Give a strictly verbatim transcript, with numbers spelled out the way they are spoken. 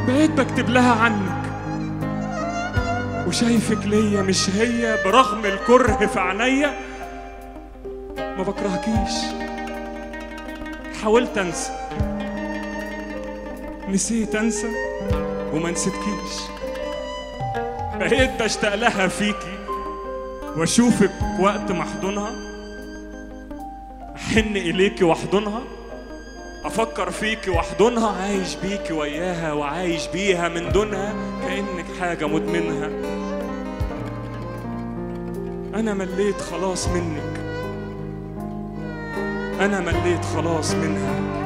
بقيت بكتب لها عنك وشايفك ليا مش هي، برغم الكره في عينيا ما بكرهكيش. حاولت انسى، نسيت انسى وما نسيتكيش. بقيت بشتاق لها فيكي واشوفك وقت ما احضنها، احن اليكي واحضنها، افكر فيكي واحضنها، عايش بيكي وياها وعايش بيها من دونها كأنك حاجة مدمنها. انا مليت خلاص منك، انا مليت خلاص منها.